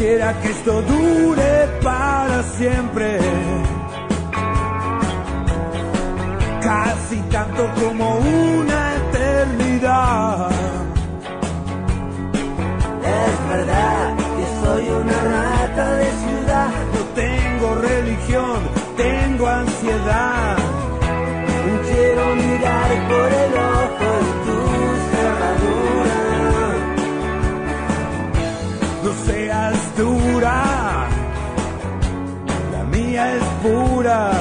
Quisiera que esto dure para siempre, casi tanto como una eternidad. Es verdad que soy una rata de ciudad. No tengo religión, tengo ansiedad. Quiero mirar por el ojo de tu cerradura. No seas dura, la mía es pura.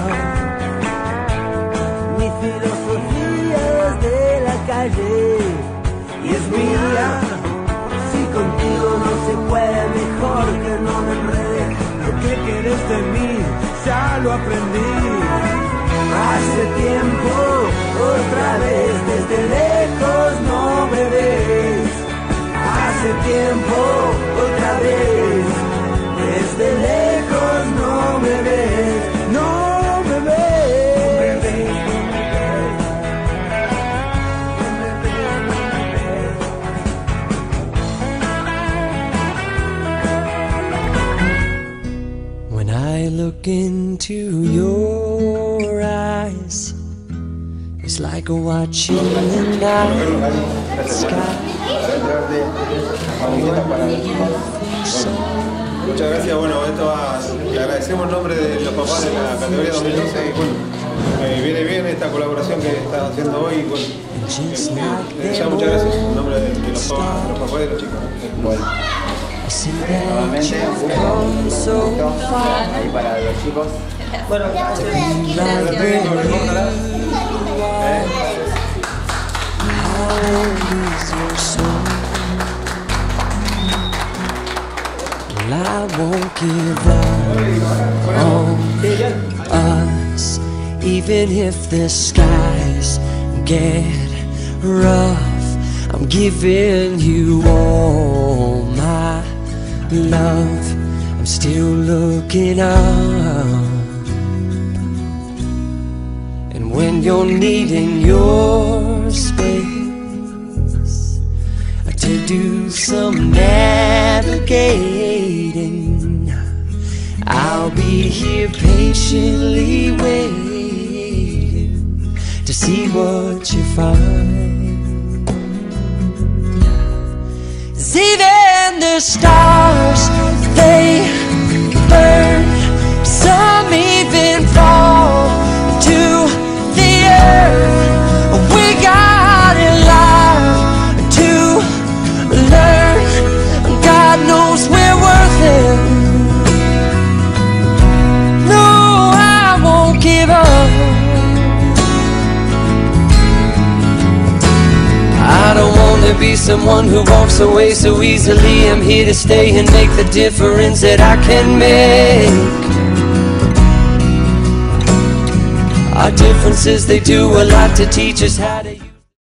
Mi filosofía es de la calle Y es mía. Si contigo no se puede, mejor que no me enrede. Lo que quieres de mí, ya lo aprendí. Hace tiempo, otra vez, desde lejos no me ves. Hace tiempo, otra vez, desde lejos no me ves. No me ves. When I look into your eyes, it's like watching the night sky. Muchas gracias, bueno, le agradecemos en nombre de los papás de la categoría 2012 y bueno, viene bien esta colaboración que estás haciendo hoy y bueno, ya muchas gracias en nombre de los papás y de los chicos. Bueno, nuevamente ahí para los chicos. Bueno, I won't give up on us, even if the skies get rough. I'm giving you all my love. I'm still looking up, and when you're needing your space to do some navigating, I'll be here patiently waiting to see what you find. 'Cause even the stars, they burn, some even fall to the earth. We got in line to learn, God knows we're worth it. No, I won't give up. I don't want to be someone who walks away so easily. I'm here to stay and make the difference that I can make. Our differences, they do a lot to teach us how to